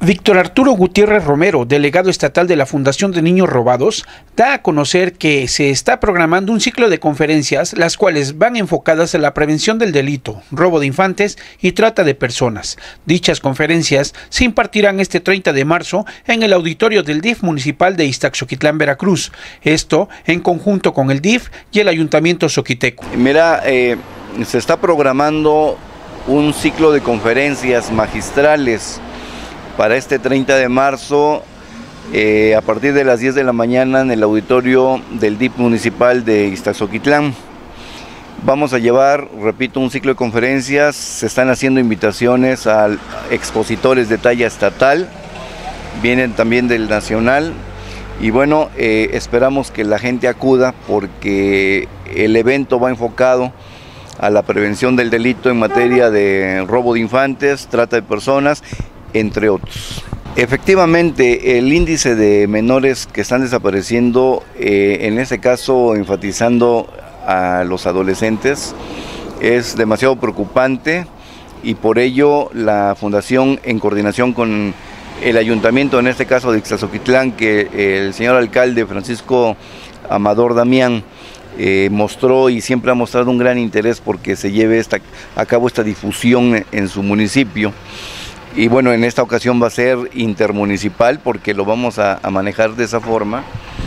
Víctor Arturo Gutiérrez Romero, delegado estatal de la Fundación de Niños Robados, da a conocer que se está programando un ciclo de conferencias, las cuales van enfocadas a la prevención del delito, robo de infantes y trata de personas. Dichas conferencias se impartirán este 30 de marzo en el auditorio del DIF municipal de Ixtaxoquitlán, Veracruz. Esto en conjunto con el DIF y el Ayuntamiento Zoquiteco. Mira, se está programando un ciclo de conferencias magistrales para este 30 de marzo, a partir de las 10 de la mañana en el auditorio del DIF municipal de Ixtaxoquitlán. Vamos a llevar, repito, un ciclo de conferencias. Se están haciendo invitaciones a expositores de talla estatal, vienen también del nacional, y bueno, esperamos que la gente acuda porque el evento va enfocado a la prevención del delito en materia de robo de infantes, trata de personas, entre otros. Efectivamente, el índice de menores que están desapareciendo, en este caso enfatizando a los adolescentes, es demasiado preocupante, y por ello la Fundación, en coordinación con el Ayuntamiento, en este caso de Ixtaxoquitlán, que el señor alcalde Francisco Amador Damián mostró y siempre ha mostrado un gran interés porque se lleve a cabo esta difusión en su municipio. Y bueno, en esta ocasión va a ser intermunicipal porque lo vamos a manejar de esa forma.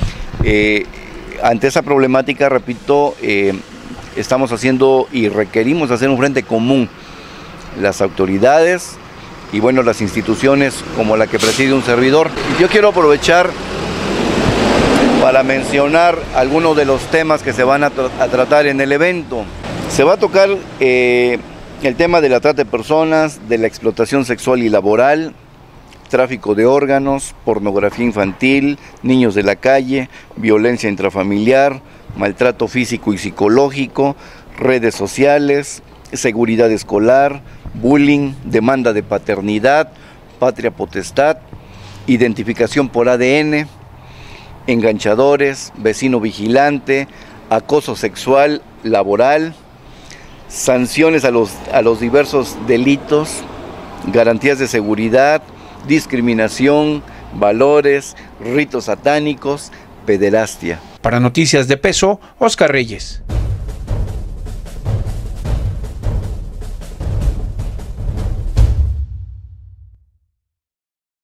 Ante esa problemática, repito, estamos haciendo y requerimos hacer un frente común, las autoridades y bueno, las instituciones como la que preside un servidor. Yo quiero aprovechar para mencionar algunos de los temas que se van a tratar en el evento. Se va a tocar el tema de la trata de personas, de la explotación sexual y laboral, tráfico de órganos, pornografía infantil, niños de la calle, violencia intrafamiliar, maltrato físico y psicológico, redes sociales, seguridad escolar, bullying, demanda de paternidad, patria potestad, identificación por ADN, enganchadores, vecino vigilante, acoso sexual, laboral, sanciones a los diversos delitos, garantías de seguridad, discriminación, valores, ritos satánicos, pederastia. Para Noticias de Peso, Oscar Reyes.